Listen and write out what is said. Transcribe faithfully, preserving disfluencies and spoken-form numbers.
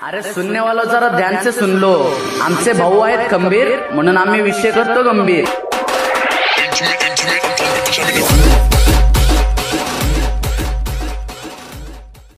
अरे सुनने वालों जरा ध्यान से सुन लो, आमचे भाऊ आहेत खंबीर म्हणून आम्ही विषय करतो गंभीर।